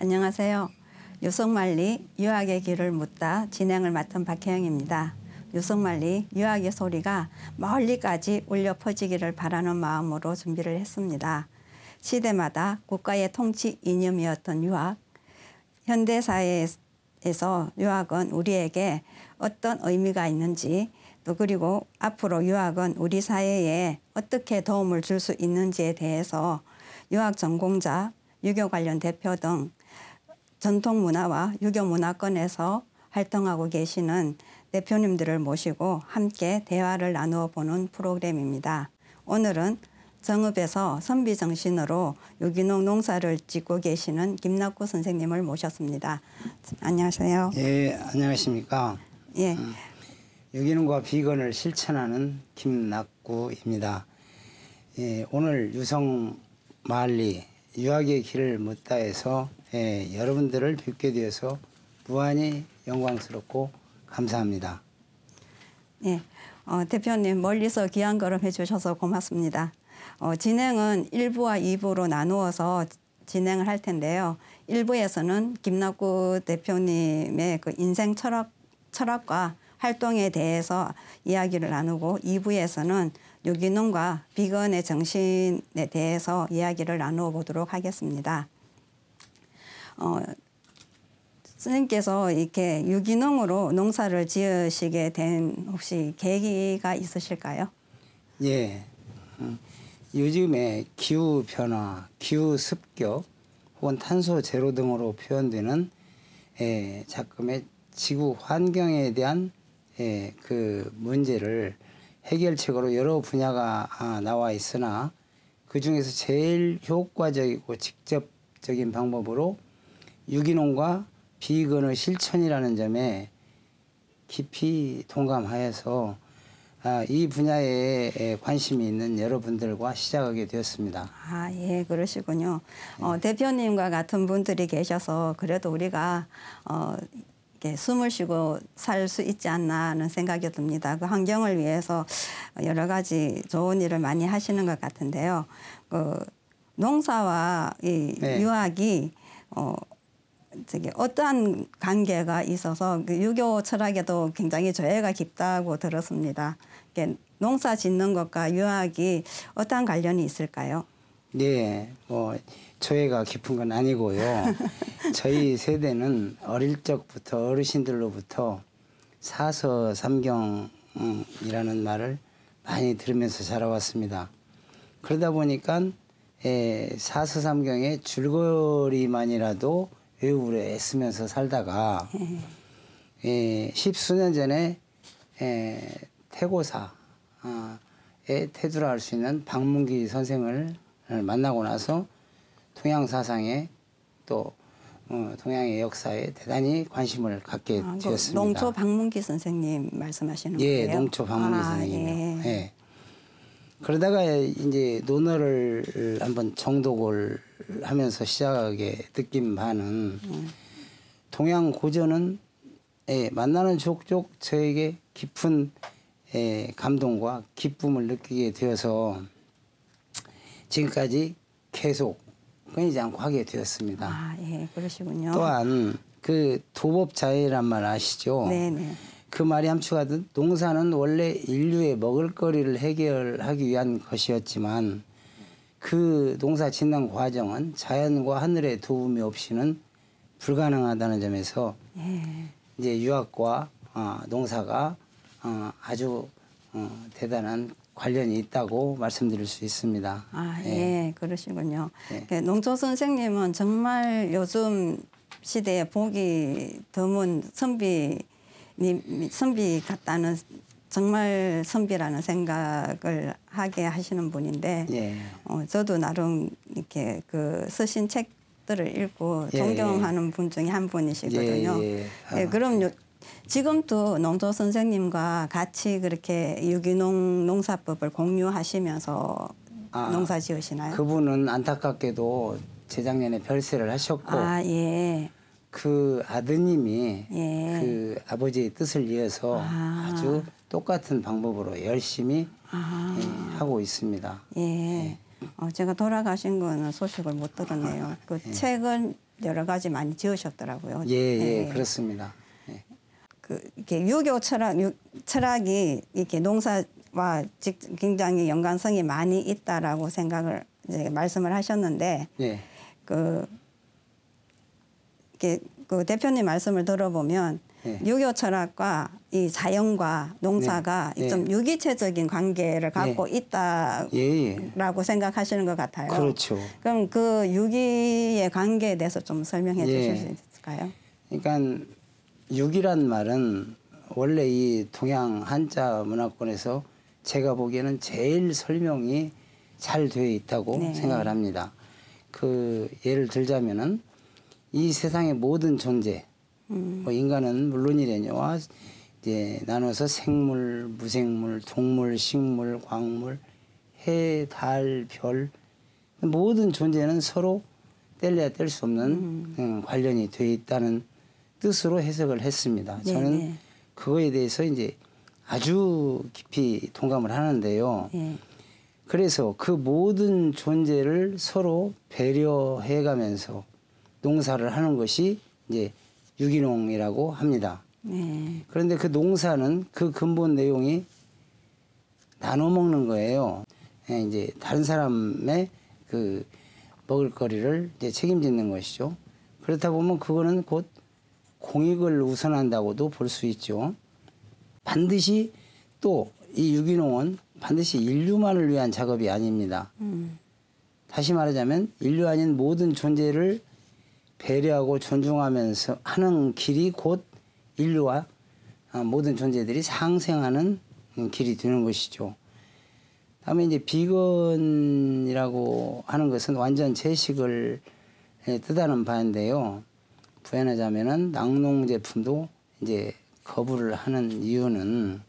안녕하세요. 유성말리 유학의 길을 묻다 진행을 맡은 박혜영입니다. 유성말리 유학의 소리가 멀리까지 울려 퍼지기를 바라는 마음으로 준비를 했습니다. 시대마다 국가의 통치 이념이었던 유학, 현대사회에서 유학은 우리에게 어떤 의미가 있는지, 또 그리고 앞으로 유학은 우리 사회에 어떻게 도움을 줄 수 있는지에 대해서 유학 전공자, 유교 관련 대표 등 전통문화와 유교 문화권에서 활동하고 계시는 대표님들을 모시고 함께 대화를 나누어 보는 프로그램입니다. 오늘은 정읍에서 선비정신으로 유기농 농사를 짓고 계시는 김낙구 선생님을 모셨습니다. 안녕하세요. 예, 안녕하십니까. 예. 유기농과 비건을 실천하는 김낙구입니다. 예, 오늘 유성말리 유학의 길을 묻다에서 여러분들을 뵙게 되어서 무한히 영광스럽고 감사합니다. 예, 대표님 멀리서 귀한 걸음 해주셔서 고맙습니다. 진행은 1부와 2부로 나누어서 진행을 할 텐데요. 1부에서는 김낙구 대표님의 그 인생 철학과 활동에 대해서 이야기를 나누고 2부에서는 유기농과 비건의 정신에 대해서 이야기를 나누어 보도록 하겠습니다. 선생님께서 이렇게 유기농으로 농사를 지으시게 된 혹시 계기가 있으실까요? 예, 요즘에 기후 변화, 기후 습격 혹은 탄소 제로 등으로 표현되는 작금의 지구 환경에 대한 그 문제를 해결책으로 여러 분야가 나와 있으나 그 중에서 제일 효과적이고 직접적인 방법으로 유기농과 비건의 실천이라는 점에 깊이 동감하여서 이 분야에 관심이 있는 여러분들과 시작하게 되었습니다. 예, 그러시군요. 대표님과 같은 분들이 계셔서 그래도 우리가 이렇게 숨을 쉬고 살 수 있지 않나 하는 생각이 듭니다. 그 환경을 위해서 여러 가지 좋은 일을 많이 하시는 것 같은데요. 그 농사와 이 유학이 어떠한 관계가 있어서 그 유교 철학에도 굉장히 조예가 깊다고 들었습니다. 농사 짓는 것과 유학이 어떠한 관련이 있을까요? 네, 조예가 깊은 건 아니고요. 저희 세대는 어릴 적부터 어르신들로부터 사서삼경이라는 말을 많이 들으면서 자라왔습니다. 그러다 보니까 사서삼경의 줄거리만이라도 외우려 애쓰면서 살다가 십수년 전에 태고사에 태두할 수 있는 박문기 선생을 만나고 나서 동양 사상에 또 동양의 역사에 대단히 관심을 갖게 되었습니다. 농초 박문기 선생님 말씀하시는 예, 거예요? 농초 박문기 선생님이요. 예. 그러다가 이제 논어를 한번 정독을 하면서 시작하게 느낀 바는 동양 고전은 만나는 족족 저에게 깊은 감동과 기쁨을 느끼게 되어서 지금까지 계속 끊이지 않고 하게 되었습니다. 예, 그러시군요. 또한 그 도법자해란 말 아시죠? 네네. 그 말이 함축하듯 농사는 원래 인류의 먹을거리를 해결하기 위한 것이었지만 그 농사 짓는 과정은 자연과 하늘의 도움이 없이는 불가능하다는 점에서 이제 유학과 농사가 아주 대단한 관련이 있다고 말씀드릴 수 있습니다. 예, 그러시군요. 농초 선생님은 정말 요즘 시대에 보기 드문 선비 같다는, 정말 선비라는 생각을 하게 하시는 분인데, 저도 나름 이렇게 그 쓰신 책들을 읽고 존경하는 분 중에 한 분이시거든요. 그럼 지금도 농초 선생님과 같이 그렇게 유기농 농사법을 공유하시면서 농사 지으시나요? 그분은 안타깝게도 재작년에 별세를 하셨고 그 아드님이 그 아버지의 뜻을 이어서 아주 똑같은 방법으로 열심히 하고 있습니다. 제가 돌아가신 거는 소식을 못 들었네요. 그 책은 여러 가지 많이 지으셨더라고요. 예, 그렇습니다. 예. 이렇게 유교 철학이 이렇게 농사와 굉장히 연관성이 많이 있다라고 생각을 이제 말씀을 하셨는데, 예. 이렇게 그 대표님 말씀을 들어보면 예. 유교 철학과 이 자연과 농사가 네. 좀 유기체적인 관계를 갖고 있다라고 생각하시는 것 같아요. 그렇죠. 그럼 그 유기의 관계에 대해서 좀 설명해 주실 수 있을까요? 그러니까 유기란 말은 원래 이 동양 한자 문화권에서 제가 보기에는 제일 설명이 잘 되어 있다고 생각을 합니다. 그 예를 들자면은 이 세상의 모든 존재, 뭐 인간은 물론이래뇨와 이제 나눠서 생물, 무생물, 동물, 식물, 광물, 해, 달, 별 모든 존재는 서로 뗄래야 뗄 수 없는 관련이 되어 있다는 뜻으로 해석을 했습니다. 저는 그거에 대해서 이제 아주 깊이 동감을 하는데요. 그래서 그 모든 존재를 서로 배려해가면서 농사를 하는 것이 이제 유기농이라고 합니다. 그런데 그 농사는 그 근본 내용이 나눠 먹는 거예요. 이제 다른 사람의 그 먹을거리를 이제 책임지는 것이죠. 그렇다 보면 그거는 곧 공익을 우선한다고도 볼 수 있죠. 반드시 또 이 유기농은 반드시 인류만을 위한 작업이 아닙니다. 다시 말하자면 인류 아닌 모든 존재를 배려하고 존중하면서 하는 길이 곧 인류와 모든 존재들이 상생하는 길이 되는 것이죠. 다음에 이제 비건이라고 하는 것은 완전 채식을 뜻하는 바인데요. 부연하자면은 낙농 제품도 이제 거부를 하는 이유는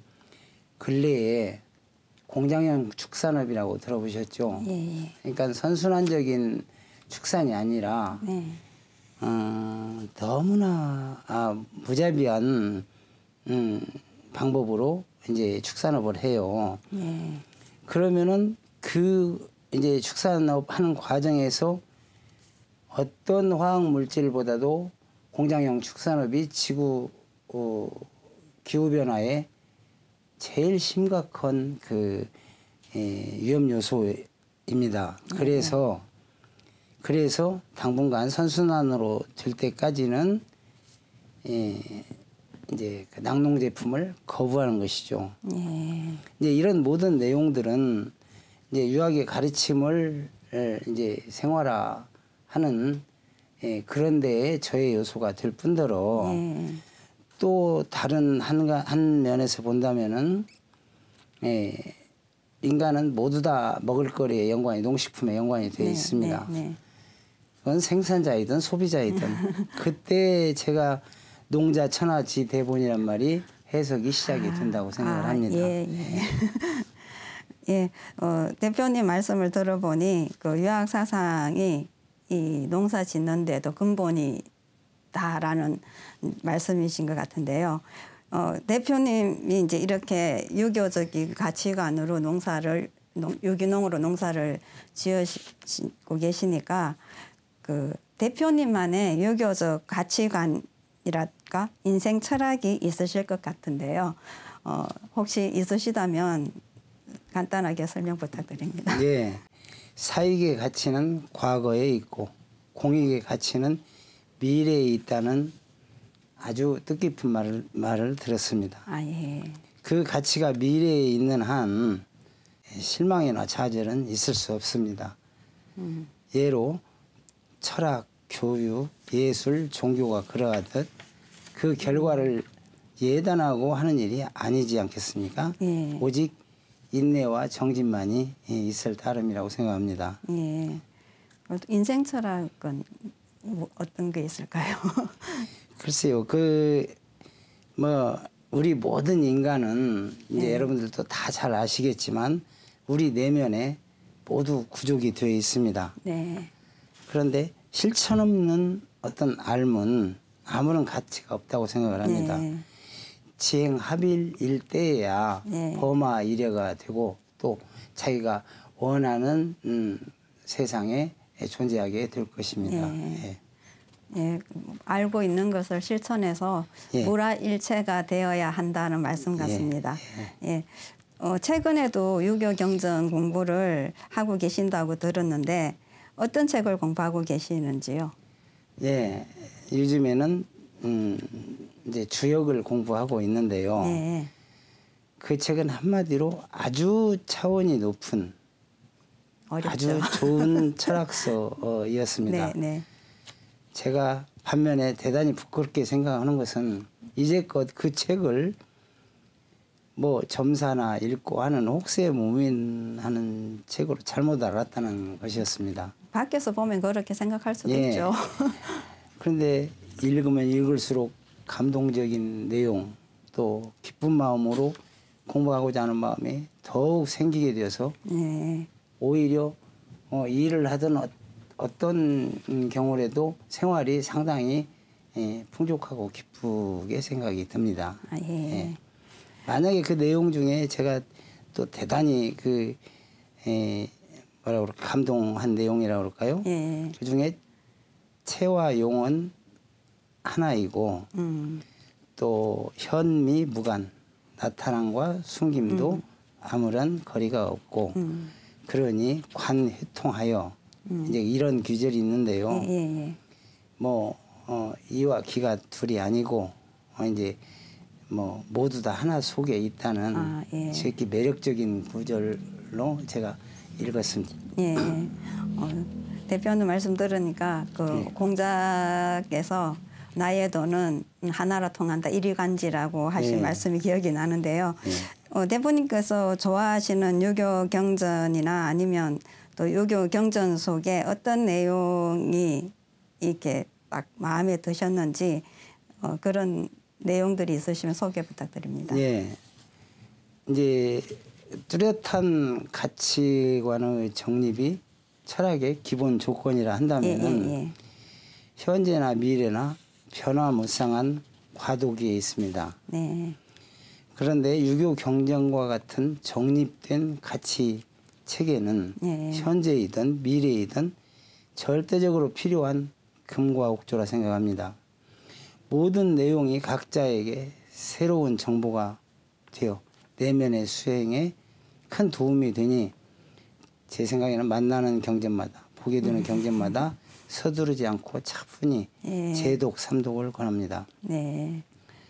근래에 공장형 축산업이라고 들어보셨죠? 그러니까 선순환적인 축산이 아니라 너무나 무자비한 방법으로 이제 축산업을 해요. 그러면은 그 이제 축산업 하는 과정에서 어떤 화학 물질보다도 공장형 축산업이 지구 기후 변화에 제일 심각한 그 위험 요소입니다. 그래서 당분간 선순환으로 될 때까지는 이제 그 낙농 제품을 거부하는 것이죠. 이제 이런 모든 내용들은 이제 유학의 가르침을 이제 생활화하는 그런 데에 저의 요소가 될 뿐더러 또 다른 한 면에서 본다면은 인간은 모두 다 먹을거리에 연관이 농식품에 연관이 되어 있습니다. 그건 생산자이든 소비자이든 그때 제가 농자 천하지 대본이란 말이 해석이 시작이 된다고 생각을 합니다. 대표님 말씀을 들어보니 그 유학 사상이 이 농사 짓는 데도 근본이다라는 말씀이신 것 같은데요. 대표님이 이제 이렇게 유교적인 가치관으로 유기농으로 농사를 지으시고 계시니까 그 대표님만의 유교적 가치관이랄까 인생 철학이 있으실 것 같은데요. 혹시 있으시다면 간단하게 설명 부탁드립니다. 예, 사익의 가치는 과거에 있고 공익의 가치는 미래에 있다는 아주 뜻깊은 말을 들었습니다. 그 가치가 미래에 있는 한 실망이나 좌절은 있을 수 없습니다. 예로 철학, 교육, 예술, 종교가 그러하듯 그 결과를 예단하고 하는 일이 아니지 않겠습니까? 오직 인내와 정진만이 있을 따름이라고 생각합니다. 인생 철학은 어떤 게 있을까요? 글쎄요, 우리 모든 인간은 이제 여러분들도 다 잘 아시겠지만 우리 내면에 모두 구족이 되어 있습니다. 그런데 실천 없는 어떤 삶은 아무런 가치가 없다고 생각을 합니다. 지행합일일 때에야 범하 이래가 되고 또 자기가 원하는 세상에 존재하게 될 것입니다. 예. 예, 알고 있는 것을 실천해서 예. 물화일체가 되어야 한다는 말씀 같습니다. 예. 최근에도 유교 경전 공부를 하고 계신다고 들었는데 어떤 책을 공부하고 계시는지요? 예, 요즘에는 이제 주역을 공부하고 있는데요. 예. 그 책은 한마디로 아주 차원이 높은 어렵죠. 아주 좋은 철학서였습니다. 네, 네. 제가 반면에 대단히 부끄럽게 생각하는 것은 이제껏 그 책을 뭐 점사나 읽고 하는 혹세 무민하는 책으로 잘못 알았다는 것이었습니다. 밖에서 보면 그렇게 생각할 수도 예. 있죠. 그런데 읽으면 읽을수록 감동적인 내용 또 기쁜 마음으로 공부하고자 하는 마음이 더욱 생기게 되어서 네. 오히려 일을 하든 어떤 경우라도 생활이 상당히 풍족하고 기쁘게 생각이 듭니다. 아, 예. 예. 만약에 그 내용 중에 제가 또 대단히 뭐라 그럴까 감동한 내용이라고 그럴까요? 예. 그 중에 체와 용은 하나이고 또 현미 무간 나타남과 숨김도 아무런 거리가 없고 그러니 관회통하여 이제 이런 규절이 있는데요. 예. 뭐 이와 기가 둘이 아니고 이제 뭐 모두 다 하나 속에 있다는 특히 매력적인 구절로 제가 읽었습니다. 예. 대표님 말씀 들으니까 그 공작에서 나의 돈은 하나로 통한다 일이간지라고 하신 말씀이 기억이 나는데요. 대표님께서 좋아하시는 유교 경전이나 아니면 또 유교 경전 속에 어떤 내용이 이렇게 딱 마음에 드셨는지 그런 내용들이 있으시면 소개 부탁드립니다. 예. 이제 뚜렷한 가치관의 정립이 철학의 기본 조건이라 한다면은 현재나 미래나 변화무쌍한 과도기에 있습니다. 네. 그런데 유교 경전과 같은 정립된 가치 체계는 현재이든 미래이든 절대적으로 필요한 금과 옥조라 생각합니다. 모든 내용이 각자에게 새로운 정보가 되어 내면의 수행에 큰 도움이 되니 제 생각에는 만나는 경전마다 보게 되는 경전마다 서두르지 않고 차분히 재독, 삼독을 권합니다. 네.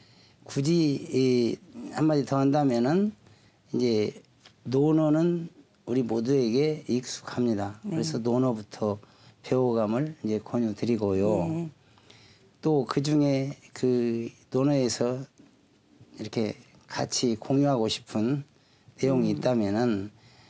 굳이 한마디 더 한다면은 이제 논어는 우리 모두에게 익숙합니다. 그래서 논어부터 배워감을 이제 권유드리고요. 또 그 중에 그 논어에서 이렇게 같이 공유하고 싶은 내용이 있다면은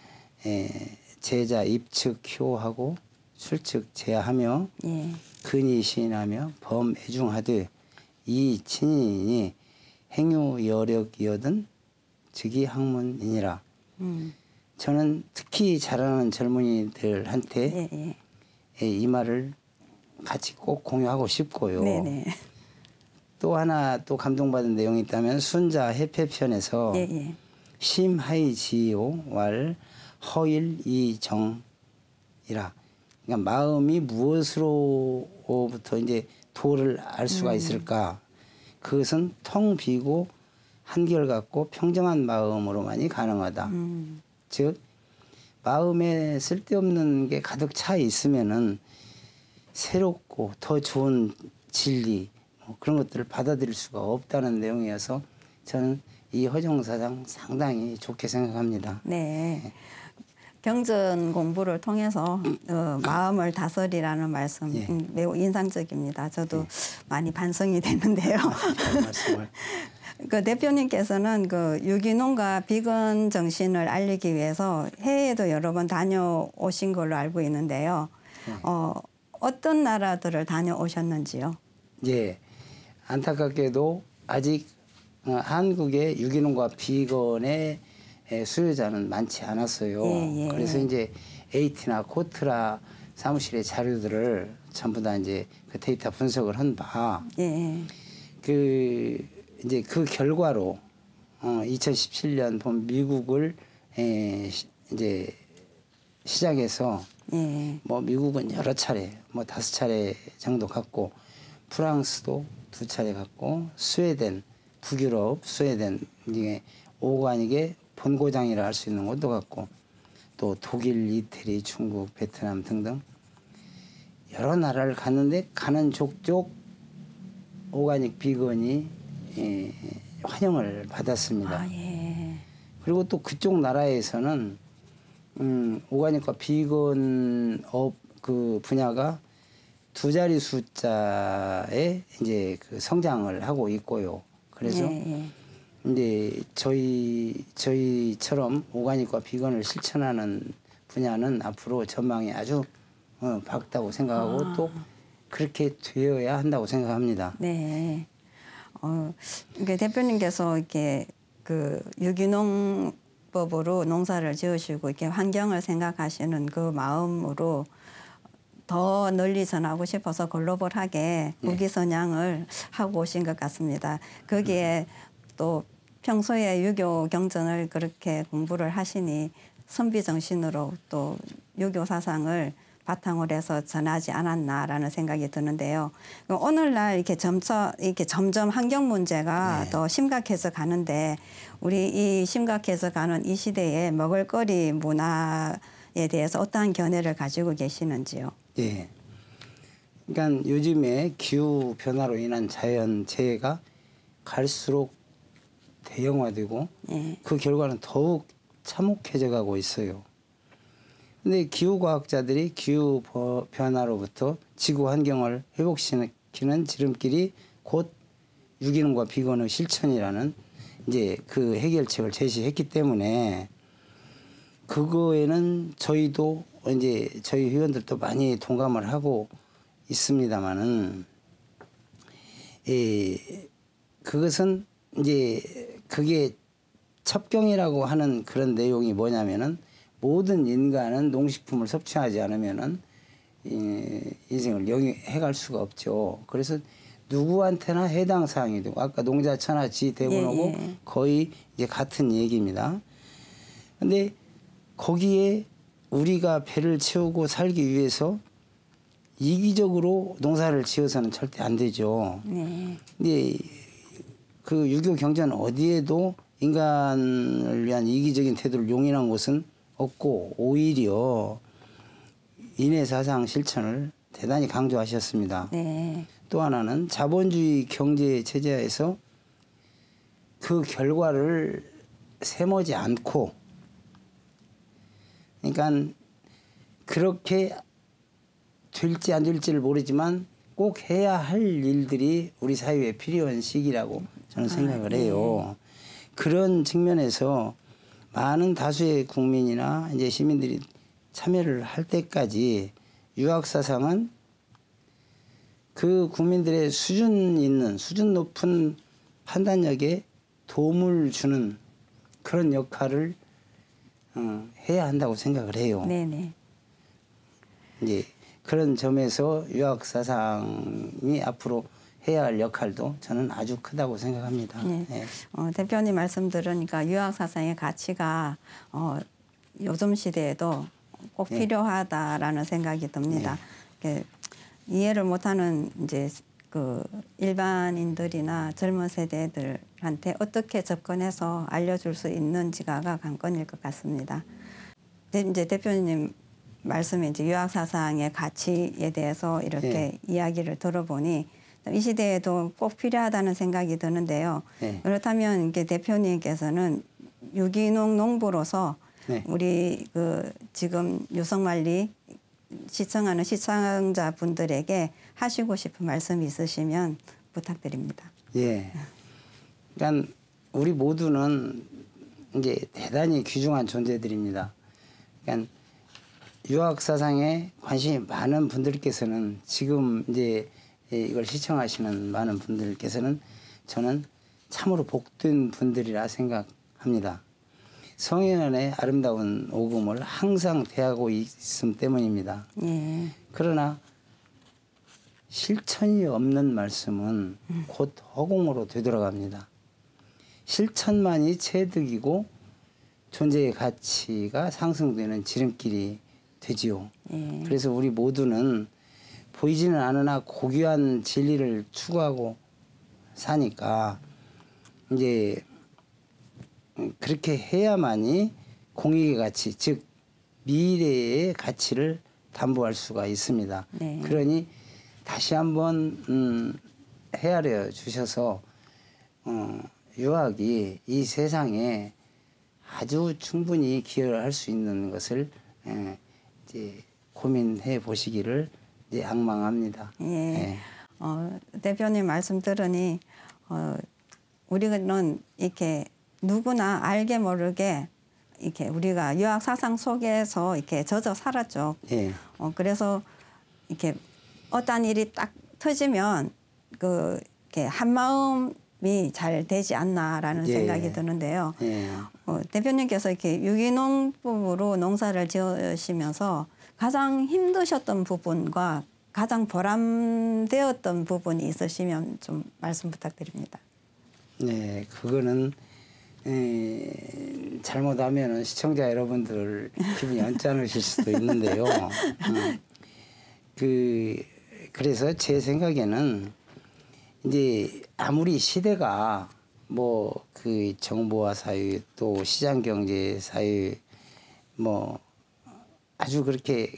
제자 입측 효하고 술측 제하하며 근이 시인하며 범 애중하되 이 친인이 행유 여력이거든 즉이 학문이니라. 저는 특히 자라는 젊은이들한테 이 말을 같이 꼭 공유하고 싶고요. 또 하나 또 감동받은 내용이 있다면 순자 해패편에서 심하이지요 왈 허일 이정이라. 그러니까 마음이 무엇으로부터 이제 도를 알 수가 있을까? 그것은 텅 비고 한결같고 평정한 마음으로만이 가능하다. 즉 마음에 쓸데없는 게 가득 차 있으면은 새롭고 더 좋은 진리 뭐 그런 것들을 받아들일 수가 없다는 내용이어서 저는 이 허정사상 상당히 좋게 생각합니다. 네. 경전 공부를 통해서 마음을 다스리라는 말씀 매우 인상적입니다. 저도 많이 반성이 됐는데요. 말씀을. 그 대표님께서는 그 유기농과 비건 정신을 알리기 위해서 해외에도 여러 번 다녀오신 걸로 알고 있는데요. 어떤 나라들을 다녀오셨는지요? 예, 안타깝게도 아직 한국의 유기농과 비건의 수요자는 많지 않았어요. 그래서 이제 에이티나 코트라 사무실의 자료들을 전부 다 이제 그 데이터 분석을 한 바, 이제 그 결과로 2017년 본 미국을 이제 시작해서 예. 뭐 미국은 여러 차례, 뭐 5차례 정도 갔고 프랑스도 2차례 갔고 스웨덴, 북유럽, 스웨덴 이게 오가닉의 본고장이라 할 수 있는 곳도 갔고 또 독일, 이태리, 중국, 베트남 등등 여러 나라를 갔는데 가는 족족 오가닉 비건이 환영을 받았습니다. 아, 예. 그리고 또 그쪽 나라에서는 오가닉과 비건업 그 분야가 2자리 숫자의 이제 그 성장을 하고 있고요. 그래서 예. 이제 저희처럼 오가닉과 비건을 실천하는 분야는 앞으로 전망이 아주 밝다고 생각하고 또 그렇게 되어야 한다고 생각합니다. 네. 이게 대표님께서 이렇게 그 유기농법으로 농사를 지으시고 이렇게 환경을 생각하시는 그 마음으로 더 널리 전하고 싶어서 글로벌하게 국위선양을 하고 오신 것 같습니다. 거기에 또 평소에 유교 경전을 그렇게 공부를 하시니 선비 정신으로 또 유교 사상을 바탕으로 해서 전하지 않았나라는 생각이 드는데요. 오늘날 이렇게 점점 환경 문제가 더 심각해져 가는데 우리 이 심각해져 가는 이 시대에 먹을거리 문화에 대해서 어떠한 견해를 가지고 계시는지요? 예. 그러니까 요즘에 기후 변화로 인한 자연 재해가 갈수록 대형화되고 그 결과는 더욱 참혹해져 가고 있어요. 근데 기후과학자들이 기후 변화로부터 지구 환경을 회복시키는 지름길이 곧 유기농과 비건의 실천이라는 이제 그 해결책을 제시했기 때문에 그거에는 저희도 이제 저희 회원들도 많이 동감을 하고 있습니다만은 그것은 이제 그게 첩경이라고 하는 그런 내용이 뭐냐면은 모든 인간은 농식품을 섭취하지 않으면은 인생을 영위해갈 수가 없죠. 그래서 누구한테나 해당 사항이 되고 아까 농자천하 지대본하고 거의 이제 같은 얘기입니다. 근데 거기에 우리가 배를 채우고 살기 위해서 이기적으로 농사를 지어서는 절대 안 되죠. 근데 그 유교 경전 어디에도 인간을 위한 이기적인 태도를 용인한 곳은 없고 오히려 인해사상 실천을 대단히 강조하셨습니다. 또 하나는 자본주의 경제 체제에서 그 결과를 세모지 않고 그러니까 그렇게 될지 안 될지를 모르지만 꼭 해야 할 일들이 우리 사회에 필요한 시기라고 저는 생각을 해요. 그런 측면에서 많은 다수의 국민이나 이제 시민들이 참여를 할 때까지 유학사상은 그 국민들의 수준 높은 판단력에 도움을 주는 그런 역할을 해야 한다고 생각을 해요. 이제 그런 점에서 유학사상이 앞으로 해야 할 역할도 저는 아주 크다고 생각합니다. 대표님 말씀 들으니까 유학사상의 가치가 요즘 시대에도 꼭 필요하다라는 생각이 듭니다. 이해를 못하는 이제 그 일반인들이나 젊은 세대들한테 어떻게 접근해서 알려줄 수 있는지가 관건일 것 같습니다. 이제 대표님 말씀에 이제 유학사상의 가치에 대해서 이렇게 이야기를 들어보니 이 시대에도 꼭 필요하다는 생각이 드는데요. 그렇다면 이게 대표님께서는 유기농 농부로서 우리 그 지금 유성만리 시청하는 시청자분들에게 하시고 싶은 말씀이 있으시면 부탁드립니다. 그러니까 우리 모두는 이제 대단히 귀중한 존재들입니다. 그러니까 유학사상에 관심이 많은 분들께서는 지금 이제 이걸 시청하시는 많은 분들께서는 저는 참으로 복된 분들이라 생각합니다. 성현의 아름다운 오금을 항상 대하고 있음 때문입니다. 그러나 실천이 없는 말씀은 곧 허공으로 되돌아갑니다. 실천만이 체득이고 존재의 가치가 상승되는 지름길이 되지요. 예. 그래서 우리 모두는 보이지는 않으나 고귀한 진리를 추구하고 사니까 이제 그렇게 해야만이 공익의 가치, 즉 미래의 가치를 담보할 수가 있습니다. 네. 그러니 다시 한번 헤아려 주셔서 유학이 이 세상에 아주 충분히 기여를 할 수 있는 것을 이제 고민해 보시기를 이제 악망합니다. 예. 예. 대표님 말씀 들으니 우리는 이렇게 누구나 알게 모르게 이렇게 우리가 유학 사상 속에서 이렇게 젖어 살았죠. 예. 그래서 이렇게 어떤 일이 딱 터지면 이렇게 한 마음이 잘 되지 않나라는 예. 생각이 드는데요. 예. 대표님께서 이렇게 유기농법으로 농사를 지으시면서 가장 힘드셨던 부분과 가장 보람되었던 부분이 있으시면 좀 말씀 부탁드립니다. 네, 그거는 잘못하면 시청자 여러분들 기분이 언짢으실 수도 있는데요. 그래서 제 생각에는 이제 아무리 시대가 뭐 그 정보화 사회 또 시장 경제 사회 뭐 아주 그렇게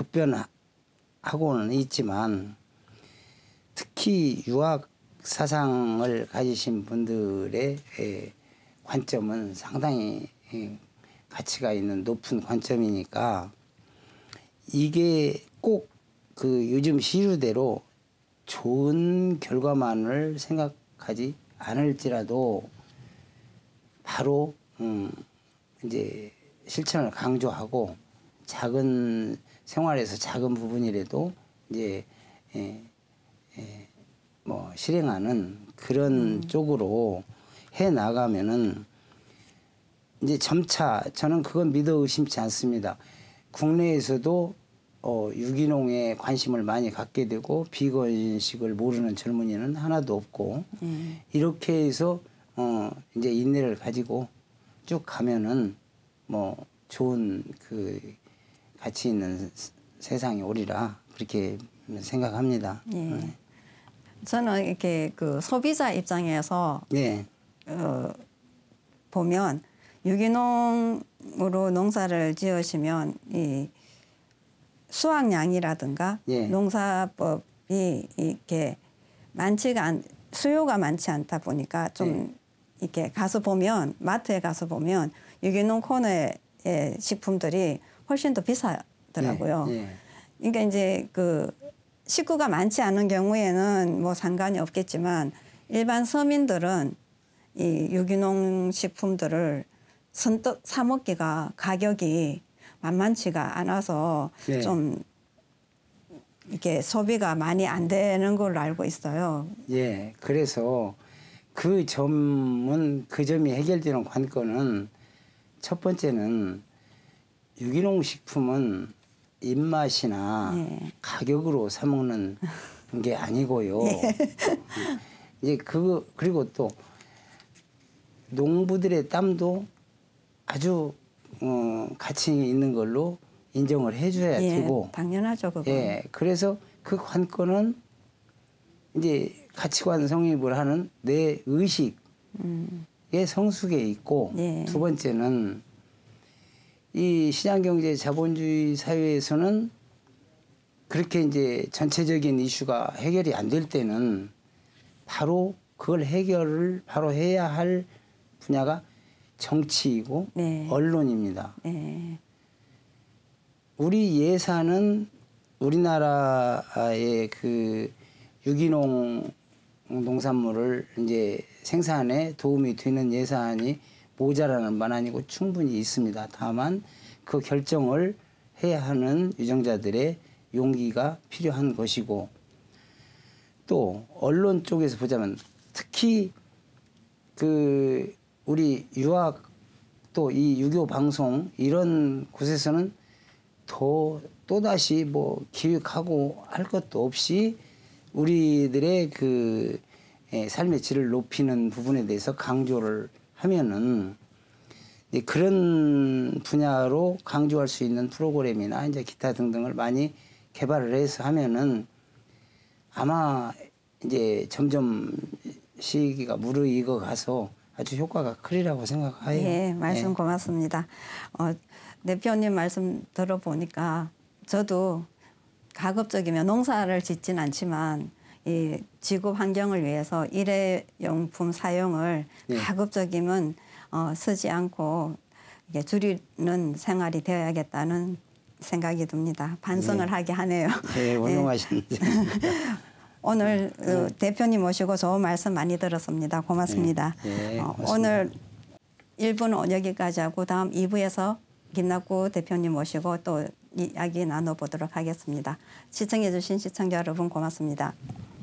급변하고는 있지만 특히 유학 사상을 가지신 분들의 관점은 상당히 가치가 있는 높은 관점이니까 이게 꼭 그 요즘 시류대로 좋은 결과만을 생각하지 않을지라도 바로 이제 실천을 강조하고 작은 생활에서 작은 부분이라도 이제 뭐 실행하는 그런 쪽으로 해 나가면은 이제 점차 저는 그건 믿어 의심치 않습니다. 국내에서도 유기농에 관심을 많이 갖게 되고 비건식을 모르는 젊은이는 하나도 없고 이렇게 해서 이제 인내를 가지고 쭉 가면은 뭐 좋은 그 가치 있는 세상이 오리라 그렇게 생각합니다. 예. 저는 이렇게 그 소비자 입장에서 네. 보면 유기농으로 농사를 지으시면 이 수확량이라든가 예. 농사법이 이렇게 수요가 많지 않다 보니까 좀 이렇게 가서 보면 마트에 가서 보면 유기농 코너의 식품들이 훨씬 더 비싸더라고요. 그러니까 이제 그 식구가 많지 않은 경우에는 뭐 상관이 없겠지만 일반 서민들은 이 유기농 식품들을 선뜻 사 먹기가 가격이 만만치가 않아서 좀 이렇게 소비가 많이 안 되는 걸로 알고 있어요. 예, 그래서 그 점이 해결되는 관건은 첫 번째는 유기농 식품은 입맛이나 가격으로 사 먹는 게 아니고요. 이제 그리고 또 농부들의 땀도 아주 가치 있는 걸로 인정을 해줘야 되고. 당연하죠, 그거. 예, 그래서 그 관건은 이제 가치관 성립을 하는 내 의식의 성숙에 있고, 두 번째는 이 시장경제 자본주의 사회에서는 그렇게 이제 전체적인 이슈가 해결이 안 될 때는 바로 그걸 해결을 바로 해야 할 분야가 정치이고 언론입니다. 우리 예산은 우리나라의 그 유기농 농산물을 이제 생산에 도움이 되는 예산이 모자라는 만 아니고 충분히 있습니다. 다만 그 결정을 해야 하는 유정자들의 용기가 필요한 것이고, 또 언론 쪽에서 보자면 특히 그 우리 유학 또 이 유교 방송 이런 곳에서는 또다시 뭐 기획하고 할 것도 없이 우리들의 그 삶의 질을 높이는 부분에 대해서 강조를 하면은 그런 분야로 강조할 수 있는 프로그램이나 이제 기타 등등을 많이 개발을 해서 하면은 아마 이제 점점 시기가 무르익어 가서 아주 효과가 크리라고 생각해요. 예, 말씀 예. 고맙습니다. 대표님 말씀 들어보니까 저도 가급적이면 농사를 짓진 않지만 이 지구 환경을 위해서 일회용품 사용을 예. 가급적이면 쓰지 않고 이게 줄이는 생활이 되어야겠다는 생각이 듭니다. 반성을 예. 하게 하네요. 예, 훌륭하신데. 오늘 대표님 모시고 좋은 말씀 많이 들었습니다. 고맙습니다. 예, 고맙습니다. 오늘 1부는 여기까지 하고 다음 2부에서 김낙구 대표님 모시고 또 이야기 나눠보도록 하겠습니다. 시청해 주신 시청자 여러분 고맙습니다.